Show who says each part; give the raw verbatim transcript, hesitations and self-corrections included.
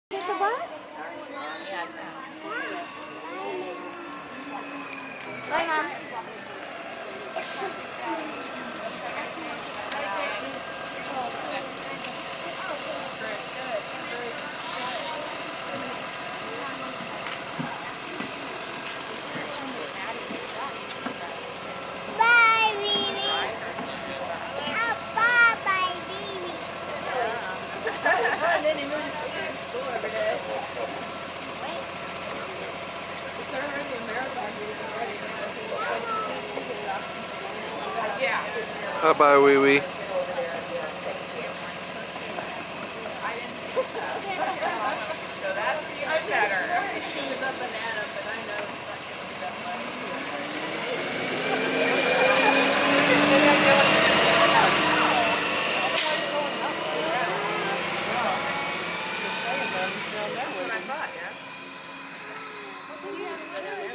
Speaker 1: Take the bus? Bye, Mom. Bye, baby. Oh, bye, bye, baby.
Speaker 2: And then he moved to the store every day. It's already a marathon. Yeah.
Speaker 3: Bye bye, wee wee.
Speaker 2: So that's even better. She was a banana, but I know it's not going to be that funny. That's what I thought, yeah.